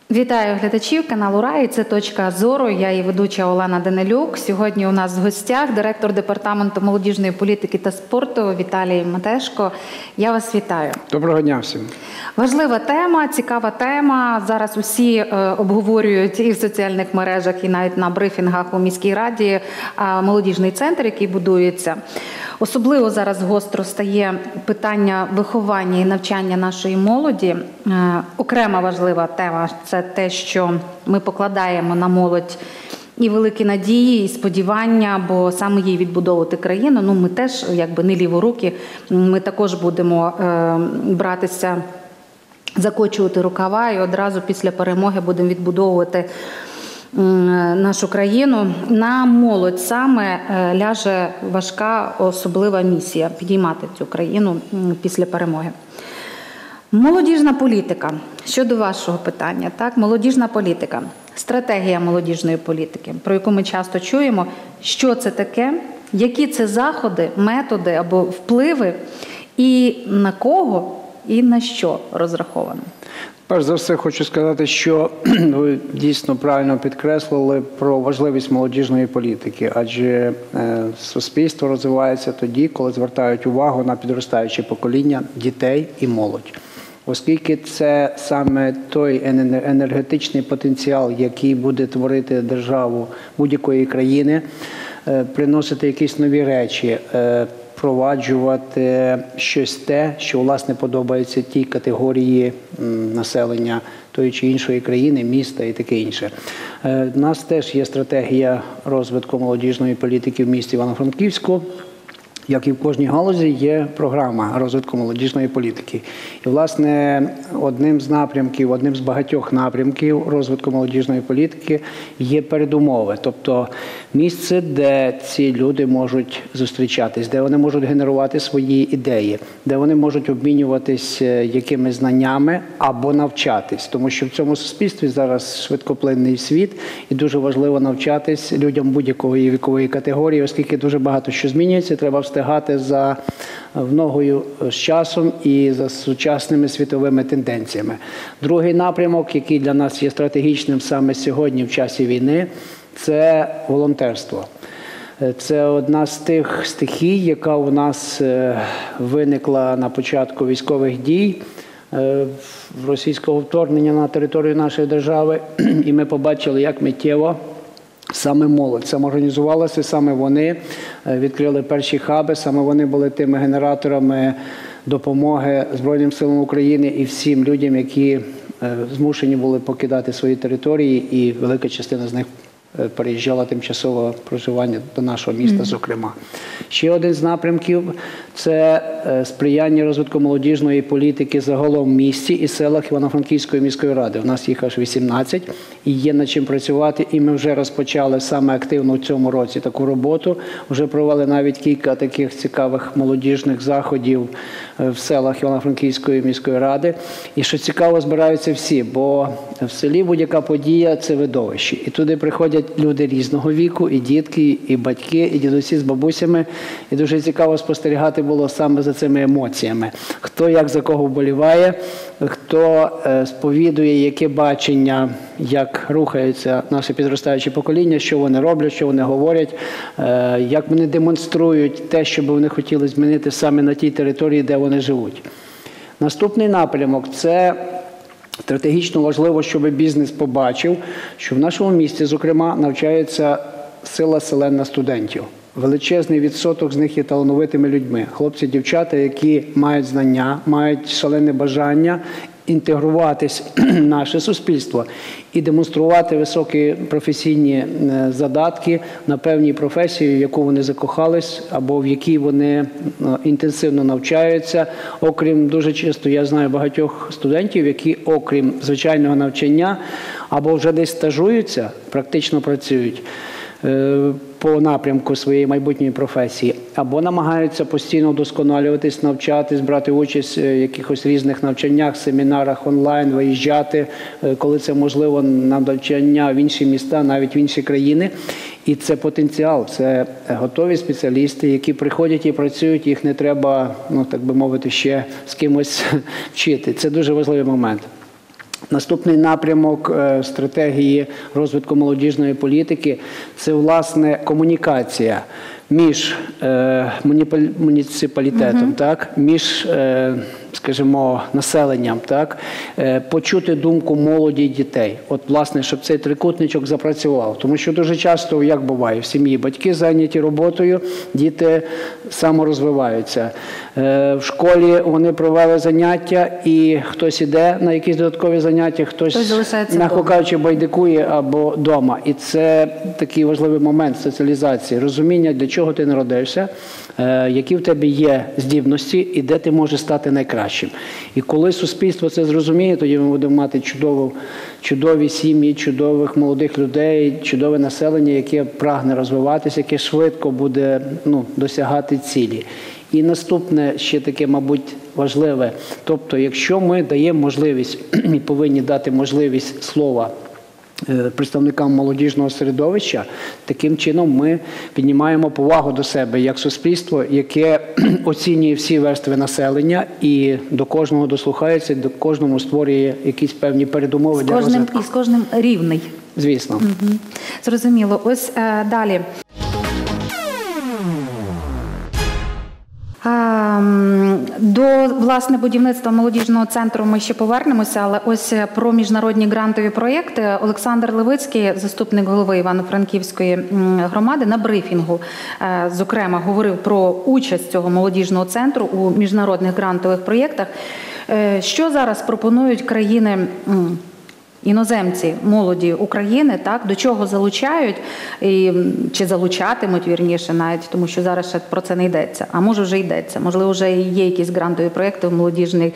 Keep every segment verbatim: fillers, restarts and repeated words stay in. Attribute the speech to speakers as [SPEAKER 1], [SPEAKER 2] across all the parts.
[SPEAKER 1] Вітаю глядачів каналу Рай. Це «Точка зору». Я і ведуча Олена Данилюк. Сьогодні у нас в гостях директор департаменту молодіжної політики та спорту Віталій Матешко. Я вас вітаю.
[SPEAKER 2] Доброго дня всім.
[SPEAKER 1] Важлива тема, цікава тема. Зараз усі е, обговорюють і в соціальних мережах, і навіть на брифінгах у міській раді е, молодіжний центр, який будується. Особливо зараз гостро стає питання виховання і навчання нашої молоді. Е, окрема важлива тема – це те, що ми покладаємо на молодь і великі надії, і сподівання, бо саме їй відбудовувати країну. Ну, ми теж, якби не ліворуки, ми також будемо е, братися, закочувати рукава і одразу після перемоги будемо відбудовувати нашу країну. На молодь саме ляже важка особлива місія – підіймати цю країну після перемоги. Молодіжна політика. Щодо вашого питання, так, молодіжна політика, стратегія молодіжної політики, про яку ми часто чуємо, що це таке, які це заходи, методи або впливи, і на кого, і на що розраховано.
[SPEAKER 2] Перш за все, хочу сказати, що ви дійсно правильно підкреслили про важливість молодіжної політики, адже суспільство розвивається тоді, коли звертають увагу на підростаюче покоління дітей і молодь. Оскільки це саме той енергетичний потенціал, який буде творити державу будь-якої країни, приносити якісь нові речі, впроваджувати щось те, що, власне, подобається тій категорії населення тої чи іншої країни, міста і таке інше. У нас теж є стратегія розвитку молодіжної політики в місті Івано-Франківську. Як і в кожній галузі, є програма розвитку молодіжної політики. І, власне, одним з напрямків, одним з багатьох напрямків розвитку молодіжної політики є передумови. Тобто місце, де ці люди можуть зустрічатись, де вони можуть генерувати свої ідеї, де вони можуть обмінюватись якимись знаннями або навчатись. Тому що в цьому суспільстві зараз швидкоплинний світ і дуже важливо навчатись людям будь-якої вікової категорії, оскільки дуже багато що змінюється, треба встигати за ногою з часом і за сучасними світовими тенденціями. Другий напрямок, який для нас є стратегічним саме сьогодні в часі війни, це волонтерство. Це одна з тих стихій, яка у нас виникла на початку військових дій, російського вторгнення на територію нашої держави, і ми побачили, як миттєво саме молодь самоорганізувалася, саме вони відкрили перші хаби, саме вони були тими генераторами допомоги Збройним силам України і всім людям, які змушені були покидати свої території, і велика частина з них переїжджала тимчасове проживання до нашого міста, зокрема. Ще один з напрямків – це сприяння розвитку молодіжної політики загалом в місті і селах Івано-Франківської міської ради. У нас їх аж вісімнадцять, і є над чим працювати, і ми вже розпочали саме активно в цьому році таку роботу. Вже провели навіть кілька таких цікавих молодіжних заходів в селах Івано-Франківської міської ради. І що цікаво, збираються всі, бо в селі будь-яка подія – це видовище. І туди приходять люди різного віку, і дітки, і батьки, і дідусі з бабусями. І дуже цікаво спостерігати було саме за цими емоціями. Хто як за кого вболіває, хто сповідує, яке бачення, як рухається наше підростаюче покоління, що вони роблять, що вони говорять, як вони демонструють те, що б вони хотіли змінити саме на тій території, де вони живуть. Наступний напрямок – це стратегічно важливо, щоб бізнес побачив, що в нашому місті, зокрема, навчається сила селена студентів. Величезний відсоток з них є талановитими людьми. Хлопці, дівчата, які мають знання, мають шалене бажання інтегруватись в наше суспільство і демонструвати високі професійні задатки на певній професії, в яку вони закохались або в якій вони інтенсивно навчаються. Окрім, дуже часто я знаю багатьох студентів, які окрім звичайного навчання або вже десь стажуються, практично працюють по напрямку своєї майбутньої професії, або намагаються постійно вдосконалюватись, навчатись, брати участь в якихось різних навчаннях, семінарах онлайн, виїжджати, коли це можливо, на навчання в інші міста, навіть в інші країни. І це потенціал, це готові спеціалісти, які приходять і працюють, їх не треба, ну так би мовити, ще з кимось вчити. Це дуже важливий момент. Наступний напрямок стратегії розвитку молодіжної політики – це, власне, комунікація між е, муніципалітетом, uh-huh. так, між, е, скажімо, населенням, так, е, почути думку молоді і дітей. От, власне, щоб цей трикутничок запрацював. Тому що дуже часто, як буває, в сім'ї батьки зайняті роботою, діти саморозвиваються. Е, в школі вони провели заняття, і хтось іде на якісь додаткові заняття, хтось, м'яко кажучи, байдикує або вдома. І це такий важливий момент соціалізації, розуміння, для чого ти народився, які в тебе є здібності і де ти можеш стати найкращим. І коли суспільство це зрозуміє, тоді ми будемо мати чудову, чудові сім'ї, чудових молодих людей, чудове населення, яке прагне розвиватися, яке швидко буде ну, досягати цілі. І наступне ще таке, мабуть, важливе. Тобто, якщо ми даємо можливість і повинні дати можливість слова представникам молодіжного середовища, таким чином ми піднімаємо повагу до себе як суспільство, яке оцінює всі верстви населення і до кожного дослухається, до кожному створює якісь певні передумови для розвитку.
[SPEAKER 1] І з кожним рівний.
[SPEAKER 2] Звісно.
[SPEAKER 1] Угу. Зрозуміло. Ось е, далі. До, власне, будівництва молодіжного центру ми ще повернемося, але ось про міжнародні грантові проєкти Олександр Левицький, заступник голови Івано-Франківської громади, на брифінгу, зокрема, говорив про участь цього молодіжного центру у міжнародних грантових проєктах. Що зараз пропонують країни іноземці, молоді України, так, до чого залучають, і, чи залучатимуть, вірніше, навіть, тому що зараз ще про це не йдеться, а може вже йдеться, можливо, вже є якісь грантові проєкти в молодіжній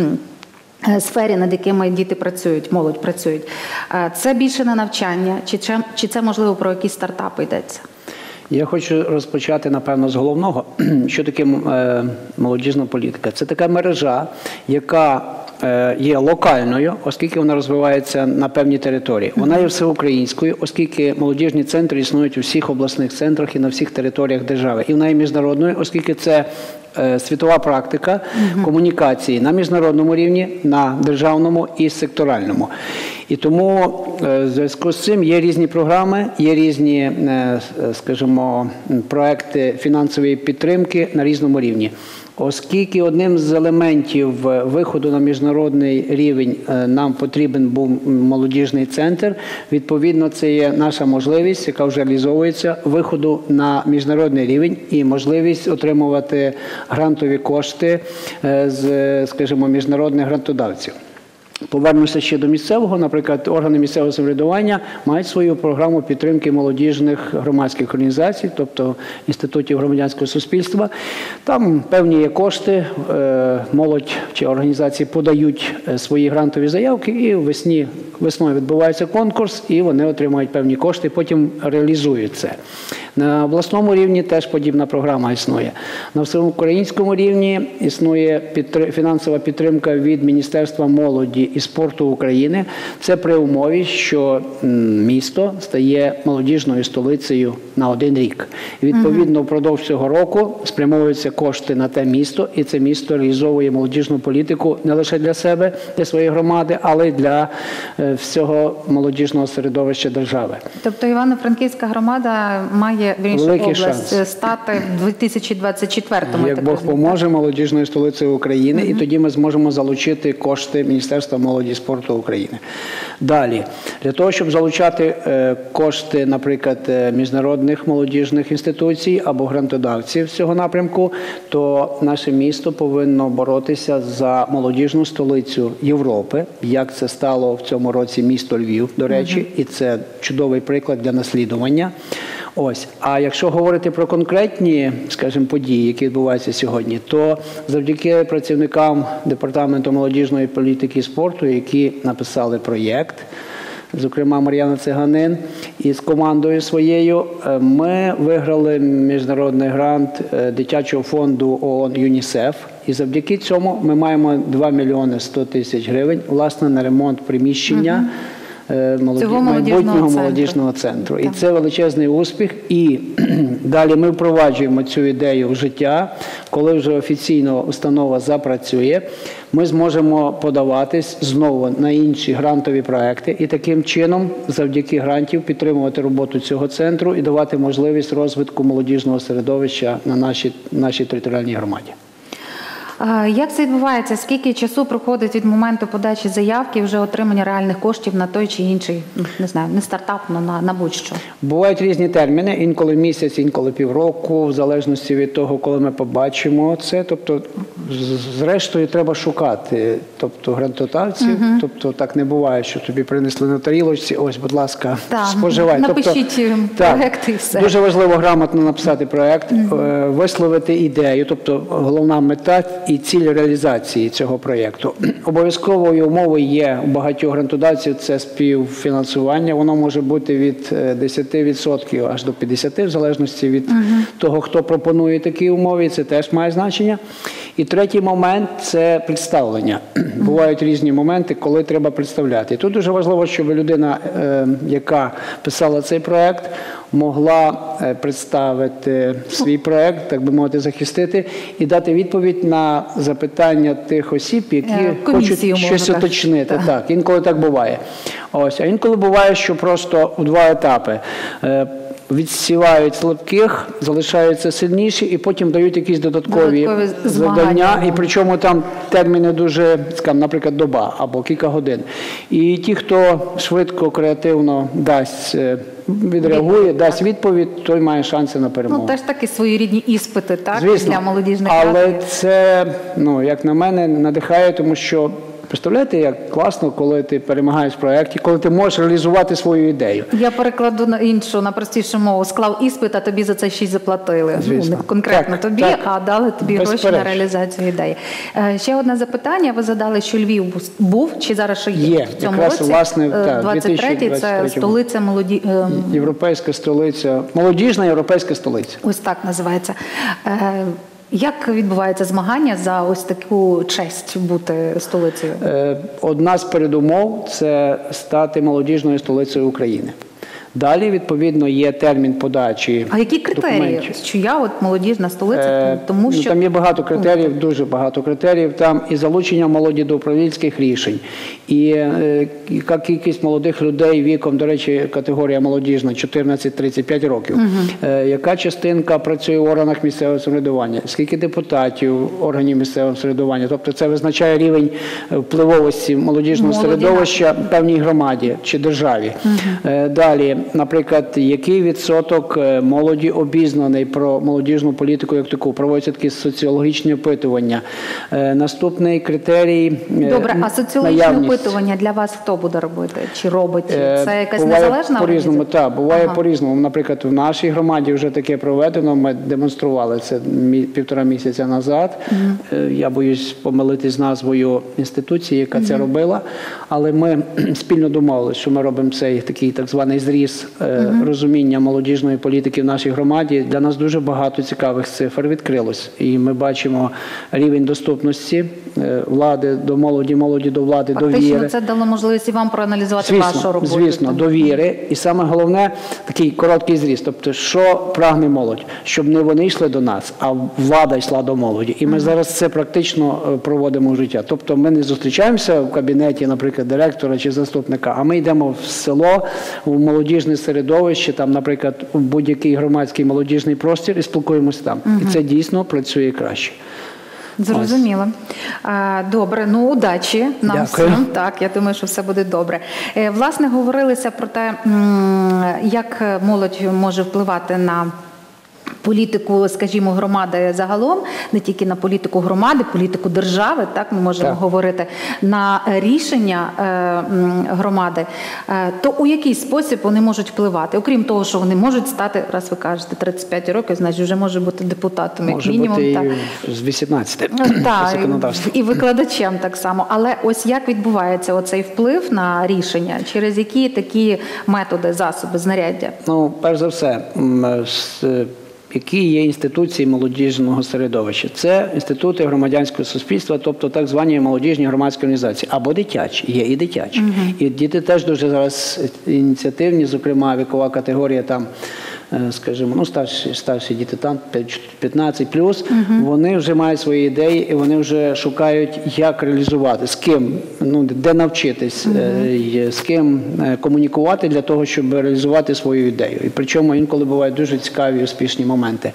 [SPEAKER 1] сфері, над якими діти працюють, молодь працюють. Це більше на навчання, чи, чи це, можливо, про якісь стартапи йдеться?
[SPEAKER 2] Я хочу розпочати, напевно, з головного. Що таке молодіжна політика? Це така мережа, яка є локальною, оскільки вона розвивається на певній території. Вона є всеукраїнською, оскільки молодіжні центри існують у всіх обласних центрах і на всіх територіях держави. І вона є міжнародною, оскільки це світова практика комунікації на міжнародному рівні, на державному і секторальному. І тому в зв'язку з цим є різні програми, є різні, скажімо, проекти фінансової підтримки на різному рівні. Оскільки одним з елементів виходу на міжнародний рівень нам потрібен був молодіжний центр, відповідно, це є наша можливість, яка вже реалізовується, виходу на міжнародний рівень і можливість отримувати грантові кошти з, скажімо, міжнародних грантодавців. Повернуся ще до місцевого. Наприклад, органи місцевого самоврядування мають свою програму підтримки молодіжних громадських організацій, тобто інститутів громадянського суспільства. Там певні є кошти, молодь чи організації подають свої грантові заявки, і весні, весною відбувається конкурс, і вони отримують певні кошти, потім реалізують це. На обласному рівні теж подібна програма існує. На всеукраїнському рівні існує фінансова підтримка від Міністерства молоді і спорту України. Це при умові, що місто стає молодіжною столицею на один рік. І відповідно, впродовж цього року спрямовуються кошти на те місто, і це місто реалізовує молодіжну політику не лише для себе, для своєї громади, але й для всього молодіжного середовища держави.
[SPEAKER 1] Тобто Івано-Франківська громада має в іншу
[SPEAKER 2] Великий
[SPEAKER 1] область
[SPEAKER 2] шанс
[SPEAKER 1] стати в дві тисячі двадцять четвертому.
[SPEAKER 2] Як Бог поможе, молодіжною столицею України, uh-huh. і тоді ми зможемо залучити кошти Міністерства молоді і спорту України. Далі, для того, щоб залучати кошти, наприклад, міжнародних молодіжних інституцій або грантодавців з цього напрямку, то наше місто повинно боротися за молодіжну столицю Європи, як це стало в цьому році місто Львів, до речі, uh-huh. і це чудовий приклад для наслідування. Ось. А якщо говорити про конкретні, скажімо, події, які відбуваються сьогодні, то завдяки працівникам Департаменту молодіжної політики і спорту, які написали проєкт, зокрема Мар'яна Циганин, і з командою своєю, ми виграли міжнародний грант дитячого фонду ООН ЮНІСЕФ. І завдяки цьому ми маємо два мільйони сто тисяч гривень, власне, на ремонт приміщення, молоді... майбутнього
[SPEAKER 1] молодіжного
[SPEAKER 2] молодіжного центру.
[SPEAKER 1] Так.
[SPEAKER 2] І це величезний успіх. І далі ми впроваджуємо цю ідею в життя. Коли вже офіційно установа запрацює, ми зможемо подаватись знову на інші грантові проекти і таким чином, завдяки грантів, підтримувати роботу цього центру і давати можливість розвитку молодіжного середовища на нашій, нашій територіальній громаді.
[SPEAKER 1] Як це відбувається? Скільки часу проходить від моменту подачі заявки і вже отримання реальних коштів на той чи інший, не знаю, не стартап, але на, на будь-що?
[SPEAKER 2] Бувають різні терміни, інколи місяць, інколи півроку, в залежності від того, коли ми побачимо це. Тобто, зрештою, треба шукати тобто, грантодавців. Угу. Тобто, так не буває, що тобі принесли на тарілочці, ось, будь ласка,
[SPEAKER 1] так,
[SPEAKER 2] споживай.
[SPEAKER 1] Напишіть
[SPEAKER 2] тобто,
[SPEAKER 1] проєкт і все.
[SPEAKER 2] Дуже важливо грамотно написати проєкт, угу. висловити ідею, тобто головна мета і ціль реалізації цього проєкту. Обов'язковою умовою є у багатьох грантодавців це співфінансування. Воно може бути від десяти відсотків аж до п'ятдесяти відсотків, в залежності від угу. того, хто пропонує такі умови. Це теж має значення. І третій момент – це представлення. Бувають різні моменти, коли треба представляти. І тут дуже важливо, щоб людина, яка писала цей проєкт, могла представити свій проєкт, так би мовити, захистити і дати відповідь на запитання тих осіб, які
[SPEAKER 1] Комісії,
[SPEAKER 2] хочуть щось уточнити. Так. так, інколи так буває. Ось, а інколи буває, що просто у два етапи. Відсівають слабких, залишаються сильніші і потім дають якісь додаткові, додаткові завдання. І причому там терміни дуже, скажімо, наприклад, доба або кілька годин. І ті, хто швидко, креативно дасть, відреагує, дасть відповідь, той має шанси на перемогу.
[SPEAKER 1] Ну, теж такі своєрідні іспити, так,
[SPEAKER 2] звісно,
[SPEAKER 1] для молодіжних
[SPEAKER 2] але
[SPEAKER 1] радів.
[SPEAKER 2] це, ну, як на мене, надихає, тому що представляєте, як класно, коли ти перемагаєш в проєкті, коли ти можеш реалізувати свою ідею.
[SPEAKER 1] Я перекладу на іншу, на простішу мову. Склав іспит, а тобі за це ще й заплатили. Ну, не конкретно так, тобі, так, а дали тобі гроші на реалізацію ідеї. Ще одне запитання. Ви задали, що Львів був, чи зараз ще є?
[SPEAKER 2] Є.
[SPEAKER 1] В цьому
[SPEAKER 2] якраз,
[SPEAKER 1] році.
[SPEAKER 2] Власне,
[SPEAKER 1] двадцять третій – це столиця молоді...
[SPEAKER 2] Європейська столиця, молодіжна європейська столиця.
[SPEAKER 1] Ось так називається. Як відбувається змагання за ось таку честь бути столицею?
[SPEAKER 2] Одна з передумов – це стати молодіжною столицею України. Далі, відповідно, є термін подачі.
[SPEAKER 1] А які критерії?
[SPEAKER 2] Документів.
[SPEAKER 1] Що я от молодіжна столиця? Тому що...
[SPEAKER 2] Ну, там є багато критеріїв, дуже багато критеріїв. Там і залучення молоді до управлінських рішень, і е, яка кількість молодих людей віком, до речі, категорія молодіжна, чотирнадцять тридцять п'ять років. Угу. Е, яка частинка працює в органах місцевого самоврядування, скільки депутатів органів місцевого самоврядування. Тобто це визначає рівень впливовості молодіжного Молоді. середовища певній громаді чи державі. Угу. Е, далі, наприклад, який відсоток молоді обізнаний про молодіжну політику як таку, проводяться такі соціологічні опитування. Наступний критерій –
[SPEAKER 1] Добре, а соціологічні наявність. опитування для вас хто буде робити? Чи робить? Це якась буває незалежна
[SPEAKER 2] по-різному, так, буває
[SPEAKER 1] ага.
[SPEAKER 2] по-різному. Наприклад, в нашій громаді вже таке проведено, ми демонстрували це півтора місяця назад. Угу. Я боюсь помилитись з назвою інституції, яка угу. це робила, але ми спільно домовилися, що ми робимо цей такий так званий зріз Uh-huh. розуміння молодіжної політики в нашій громаді. Для нас дуже багато цікавих цифр відкрилось. І ми бачимо рівень доступності влади до молоді, молоді до влади,
[SPEAKER 1] Фактично,
[SPEAKER 2] довіри.
[SPEAKER 1] Фактично, це дало можливість і вам проаналізувати
[SPEAKER 2] звісно,
[SPEAKER 1] вашу роботу.
[SPEAKER 2] Звісно, довіри. І саме головне, такий короткий зріз. Тобто, що прагне молодь? Щоб не вони йшли до нас, а влада йшла до молоді. І ми uh-huh. зараз це практично проводимо в життя. Тобто, ми не зустрічаємося в кабінеті, наприклад, директора чи заступника, а ми йдемо в село, в молодіжне середовище, там, наприклад, у будь-який громадський молодіжний простір і спілкуємося там. Угу. І це дійсно працює краще.
[SPEAKER 1] Зрозуміло. Добре, ну удачі нам всім. Так, я думаю, що все буде добре. Власне, говорилися про те, як молодь може впливати на політику, скажімо, громади загалом, не тільки на політику громади, політику держави, так ми можемо так. говорити, на рішення е, громади, е, то у який спосіб вони можуть впливати? Окрім того, що вони можуть стати, раз ви кажете, тридцять п'ять років, значить вже може бути депутатом, як
[SPEAKER 2] може
[SPEAKER 1] мінімум.
[SPEAKER 2] Може бути
[SPEAKER 1] та.
[SPEAKER 2] і з вісімнадцяти.
[SPEAKER 1] Так, і викладачем так само. Але ось як відбувається оцей вплив на рішення? Через які такі методи, засоби, знаряддя?
[SPEAKER 2] Ну, перш за все, які є інституції молодіжного середовища. Це інститути громадянського суспільства, тобто так звані молодіжні громадські організації, або дитячі, є і дитячі. Угу. І діти теж дуже зараз ініціативні, зокрема вікова категорія там, скажімо, ну, старші, старші діти там, п'ятнадцять плюс, угу. вони вже мають свої ідеї і вони вже шукають, як реалізувати, з ким, ну, де навчитись, угу. з ким комунікувати для того, щоб реалізувати свою ідею. І причому інколи бувають дуже цікаві і успішні моменти.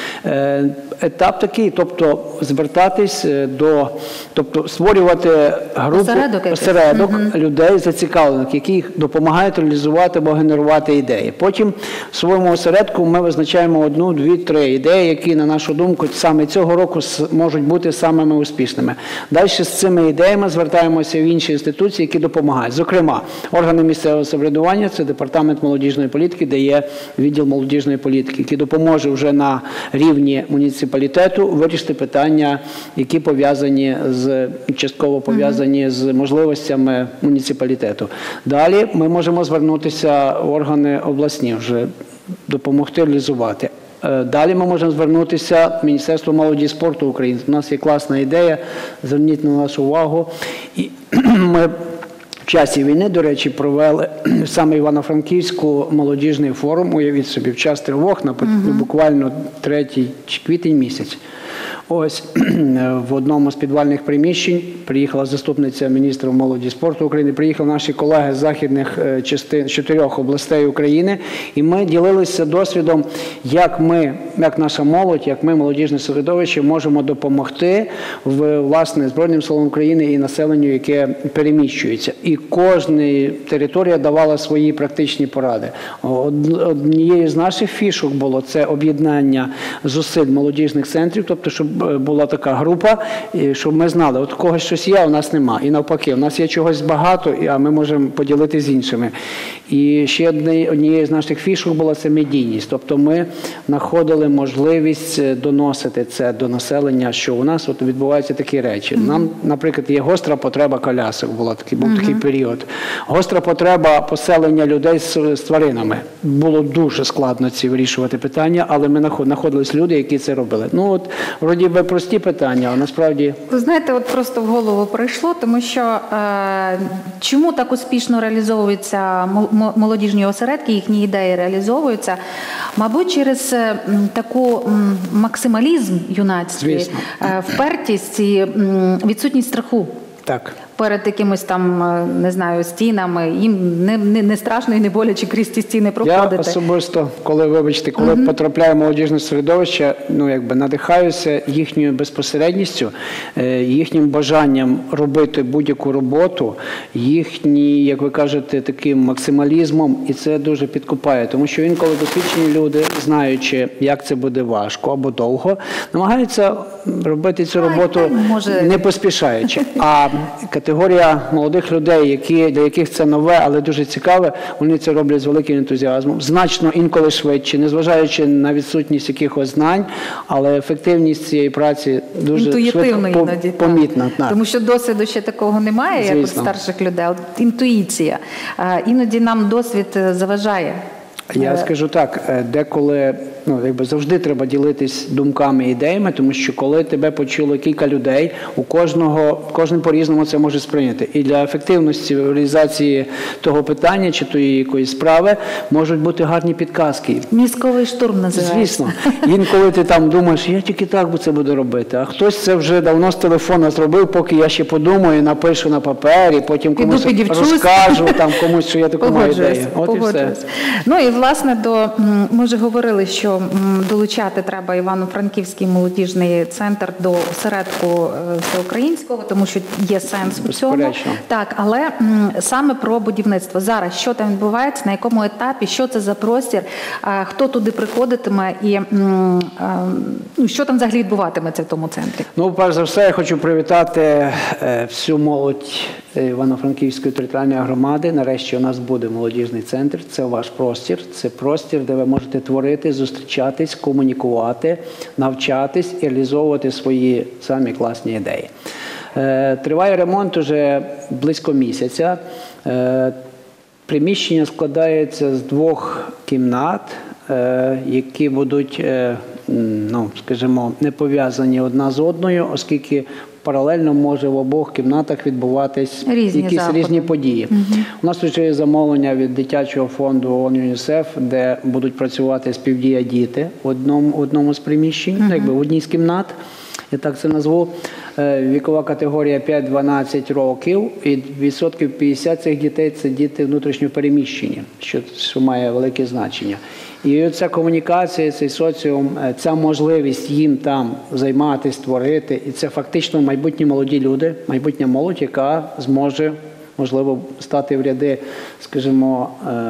[SPEAKER 2] Етап такий, тобто звертатись до, тобто створювати групу, осередок, осередок угу. людей зацікавлених, які допомагають реалізувати або генерувати ідеї. Потім в своєму осередку ми визначаємо одну, дві, три ідеї, які, на нашу думку, саме цього року можуть бути самими успішними. Далі з цими ідеями звертаємося в інші інституції, які допомагають. Зокрема, органи місцевого самоврядування, це департамент молодіжної політики, де є відділ молодіжної політики, який допоможе вже на рівні муніципалітету вирішити питання, які пов'язані з, частково пов'язані з можливостями муніципалітету. Далі ми можемо звернутися в органи обласні вже, допомогти реалізувати. Далі ми можемо звернутися в Міністерство молоді і спорту України. У нас є класна ідея, зверніть на нашу увагу. І ми в часі війни, до речі, провели саме Івано-Франківську молодіжний форум, уявіть собі, в час тривог, на буквально третій квітень місяць. Ось в одному з підвальних приміщень приїхала заступниця міністра молоді і спорту України, приїхали наші колеги з західних частин чотирьох областей України, і ми ділилися досвідом, як ми, як наша молодь, як ми, молодіжне середовище, можемо допомогти в, власне, Збройним силам України і населенню, яке переміщується. І кожна територія давала свої практичні поради. Однією з наших фішок було це об'єднання зусиль молодіжних центрів, тобто, щоб була така група, щоб ми знали, от когось щось є, а у нас нема. І навпаки, у нас є чогось багато, а ми можемо поділити з іншими. І ще однією з наших фішок була це медійність. Тобто ми знаходили можливість доносити це до населення, що у нас от відбуваються такі речі. Нам, наприклад, є гостра потреба колясок, була такий, був такий період. Гостра потреба поселення людей з, з тваринами. Було дуже складно ці вирішувати питання, але ми знаходились люди, які це робили. Ну от, вроді би прості питання, а насправді...
[SPEAKER 1] Ви знаєте, от просто в голову прийшло, тому що е, чому так успішно реалізовуються молодіжні осередки, їхні ідеї реалізовуються? Мабуть, через е, таку м, максималізм юнацький, е, впертість і м, відсутність страху.
[SPEAKER 2] Так.
[SPEAKER 1] Перед якимось там, не знаю, стінами, їм не, не, не страшно і не боляче крізь ті стіни проходити.
[SPEAKER 2] Я особисто, коли, вибачте, коли uh-huh. потрапляю в молодіжне середовище, ну, якби надихаюся їхньою безпосередністю, їхнім бажанням робити будь-яку роботу, їхні, як ви кажете, таким максималізмом, і це дуже підкупає, тому що інколи досвідчені люди, знаючи, як це буде важко або довго, намагаються робити цю роботу може... не поспішаючи. А категорія молодих людей, які, для яких це нове, але дуже цікаве, вони це роблять з великим ентузіазмом, значно інколи швидше, незважаючи на відсутність якихось знань, але ефективність цієї праці дуже швидко іноді, помітна.
[SPEAKER 1] Так. Тому що досвіду ще такого немає, звісно, як у старших людей. От інтуїція. Іноді нам досвід заважає.
[SPEAKER 2] Я скажу так, деколи, ну, якби завжди треба ділитись думками і ідеями, тому що коли тебе почуло кілька людей, у кожного, кожен по-різному це може сприйняти. І для ефективності реалізації того питання чи тої якоїсь справи можуть бути гарні підказки.
[SPEAKER 1] Мізковий штурм називається.
[SPEAKER 2] Звісно. Інколи ти там думаєш, я тільки так би це буду робити, а хтось це вже давно з телефона зробив, поки я ще подумаю, напишу на папері, потім комусь Піду, розкажу, там, комусь, що я таку маю ідею. От і все.
[SPEAKER 1] Ну і власне, до, ми вже говорили, що долучати треба Івано-Франківський молодіжний центр до осередку всеукраїнського, тому що є сенс у цьому. Так, але саме про будівництво. Зараз, що там відбувається, на якому етапі, що це за простір, хто туди приходитиме і що там взагалі відбуватиметься в тому центрі?
[SPEAKER 2] Ну, перш за все, я хочу привітати всю молодь Івано-Франківської територіальної громади. Нарешті у нас буде молодіжний центр. Це ваш простір. Це простір, де ви можете творити, зустрічатись, комунікувати, навчатись і реалізовувати свої самі класні ідеї. Триває ремонт уже близько місяця. Приміщення складається з двох кімнат, які будуть, ну, скажімо, не пов'язані одна з одною, оскільки паралельно може в обох кімнатах відбуватись
[SPEAKER 1] різні
[SPEAKER 2] якісь
[SPEAKER 1] заходи.
[SPEAKER 2] різні події. Угу. У нас тут є замовлення від дитячого фонду ООН ЮНІСЕФ, де будуть працювати співдія діти в одному, в одному з приміщень, угу. якби в одній з кімнат. Я так це назву. Вікова категорія п'ять-дванадцять років, і відсотків п'ятдесят цих дітей – це діти внутрішньо переміщені, що, що має велике значення. І ця комунікація, цей соціум, ця можливість їм там займатися, творити, і це фактично майбутні молоді люди, майбутня молодь, яка зможе, можливо, стати в ряди, скажімо,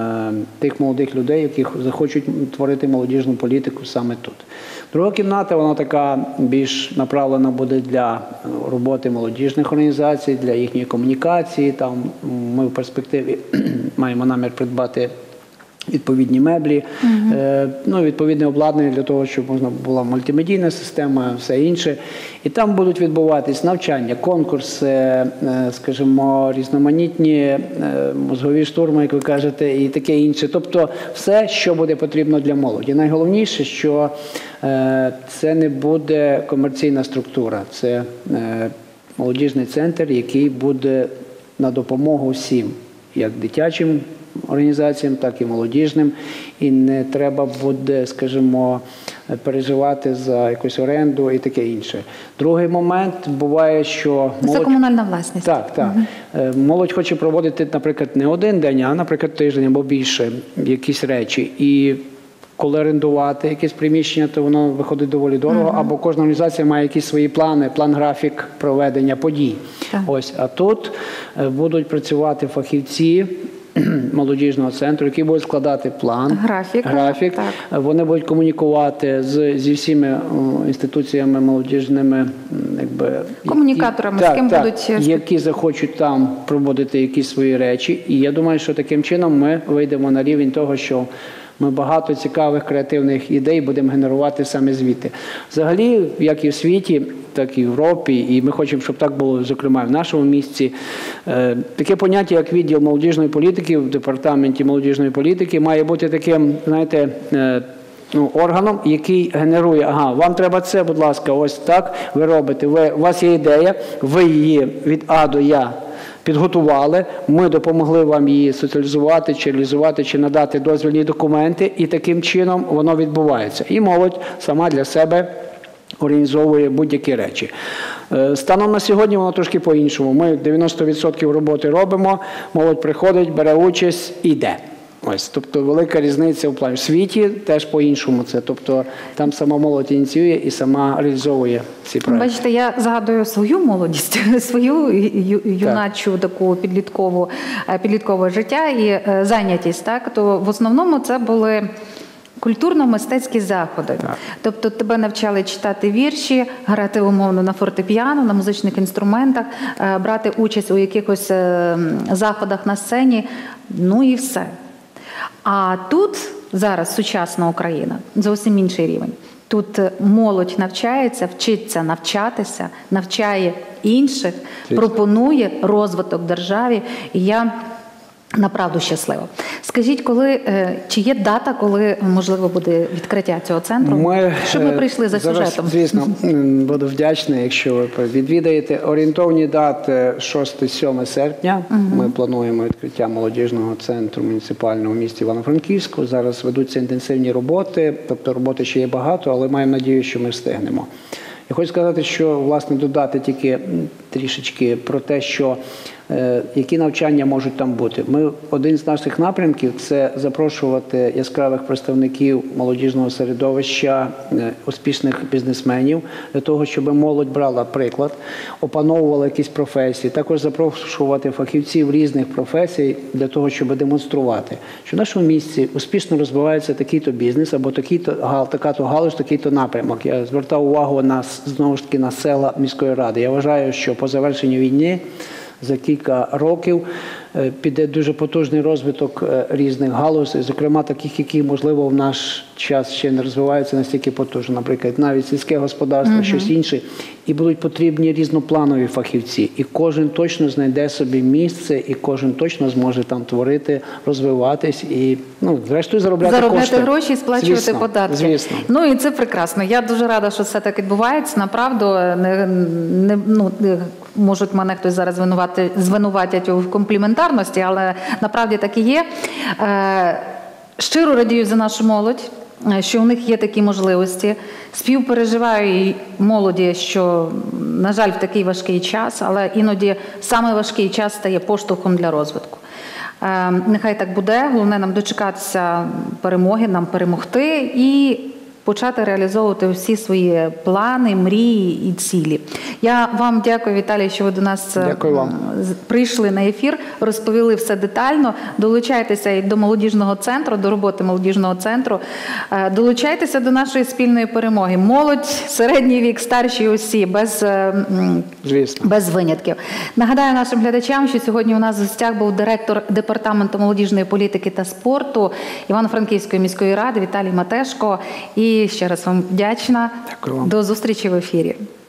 [SPEAKER 2] тих молодих людей, які захочуть творити молодіжну політику саме тут. Друга кімната, вона така більш направлена буде для роботи молодіжних організацій, для їхньої комунікації. Там ми в перспективі маємо намір придбати відповідні меблі, угу. е, ну, відповідне обладнання для того, щоб можна була мультимедійна система, все інше. І там будуть відбуватись навчання, конкурси, е, скажімо, різноманітні е, мозгові штурми, як ви кажете, і таке інше. Тобто все, що буде потрібно для молоді. Найголовніше, що е, це не буде комерційна структура, це е, молодіжний центр, який буде на допомогу всім, як дитячим організаціям, так і молодіжним, і не треба буде, скажімо, переживати за якусь оренду і таке інше. Другий момент буває, що молодь...
[SPEAKER 1] Це комунальна власність.
[SPEAKER 2] Так, так. Угу. Молодь хоче проводити, наприклад, не один день, а, наприклад, тиждень або більше якісь речі. І коли орендувати якесь приміщення, то воно виходить доволі дорого, угу. або кожна організація має якісь свої плани, план-графік проведення подій. Так. Ось, а тут будуть працювати фахівці молодіжного центру, які будуть складати план,
[SPEAKER 1] графік.
[SPEAKER 2] графік.
[SPEAKER 1] Так.
[SPEAKER 2] Вони будуть комунікувати з, зі всіми інституціями молодіжними, якби,
[SPEAKER 1] комунікаторами,
[SPEAKER 2] які,
[SPEAKER 1] з ким
[SPEAKER 2] так,
[SPEAKER 1] будуть...
[SPEAKER 2] Так, які захочуть там проводити якісь свої речі. І я думаю, що таким чином ми вийдемо на рівень того, що ми багато цікавих креативних ідей будемо генерувати саме звідти. Взагалі, як і в світі, так і в Європі, і ми хочемо, щоб так було, зокрема, в нашому місці. Е, таке поняття, як відділ молодіжної політики в департаменті молодіжної політики, має бути таким, знаєте, е, ну, органом, який генерує, ага, вам треба це, будь ласка, ось так, ви робите, ви, у вас є ідея, ви її від А до Я підготували, ми допомогли вам її соціалізувати, чи реалізувати, чи надати дозвільні документи, і таким чином воно відбувається. І молодь сама для себе організовує будь-які речі. Станом на сьогодні воно трошки по-іншому. Ми дев'яносто відсотків роботи робимо, молодь приходить, бере участь і йде. Ось, тобто велика різниця в плані. В світі теж по-іншому це. Тобто там сама молодь ініціює і сама реалізовує ці проекти.
[SPEAKER 1] Бачите, я згадую свою молодість, свою юначу так. таку підліткову, підліткове життя і зайнятість. Так? То в основному це були культурно-мистецькі заходи. Так. Тобто тебе навчали читати вірші, грати умовно на фортепіано, на музичних інструментах, брати участь у якихось заходах на сцені, ну і все. А тут зараз сучасна Україна, зовсім інший рівень. Тут молодь навчається, вчиться навчатися, навчає інших, пропонує розвиток державі. І я направду щаслива. Скажіть, коли, чи є дата, коли, можливо, буде відкриття цього центру? Ми, Щоб ми прийшли за зараз, сюжетом.
[SPEAKER 2] Звісно, буду вдячний, якщо ви відвідаєте. Орієнтовні дати шостого-сьомого серпня. Угу. Ми плануємо відкриття молодіжного центру муніципального в місті Івано-Франківську. Зараз ведуться інтенсивні роботи, тобто роботи ще є багато, але маємо надію, що ми встигнемо. Я хочу сказати, що, власне, додати тільки трішечки про те, що е, які навчання можуть там бути. Ми, один з наших напрямків – це запрошувати яскравих представників молодіжного середовища, е, успішних бізнесменів, для того, щоб молодь брала приклад, опановувала якісь професії. Також запрошувати фахівців різних професій для того, щоб демонструвати, що в нашому місті успішно розвивається такий-то бізнес, або такий-то, така-то галузь, такий-то напрямок. Я звертав увагу на, знову ж таки, на села міської ради. Я вважаю, що по завершенню війни за кілька років е, піде дуже потужний розвиток е, різних галузей, зокрема таких, які, можливо, в наш час ще не розвиваються настільки потужно, наприклад, навіть сільське господарство, mm-hmm. щось інше, і будуть потрібні різнопланові фахівці. І кожен точно знайде собі місце, і кожен точно зможе там творити, розвиватись і, ну, зрештою, заробляти,
[SPEAKER 1] заробляти
[SPEAKER 2] кошти.
[SPEAKER 1] гроші і сплачувати
[SPEAKER 2] Звісно,
[SPEAKER 1] податки.
[SPEAKER 2] Звісно.
[SPEAKER 1] Ну і це прекрасно. Я дуже рада, що все так відбувається. Направду, не, не, ну, можуть мене хтось зараз звинувати, звинуватять у компліментарності, але направді так і є. Е, щиро радію за нашу молодь, що у них є такі можливості. Співпереживаю молоді, що, на жаль, в такий важкий час, але іноді саме важкий час стає поштовхом для розвитку. Е, нехай так буде, головне нам дочекатися перемоги, нам перемогти і почати реалізовувати всі свої плани, мрії і цілі. Я вам дякую, Віталій, що ви до нас прийшли на ефір, розповіли все детально. Долучайтеся і до молодіжного центру, до роботи молодіжного центру. Долучайтеся до нашої спільної перемоги. Молодь, середній вік, старші усі, без, без винятків. Нагадаю нашим глядачам, що сьогодні у нас в гостях був директор Департаменту молодіжної політики та спорту Івано-Франківської міської ради Віталій Матешко. І ще раз вам вдячна.
[SPEAKER 2] Дякую вам.
[SPEAKER 1] До зустрічі в ефірі.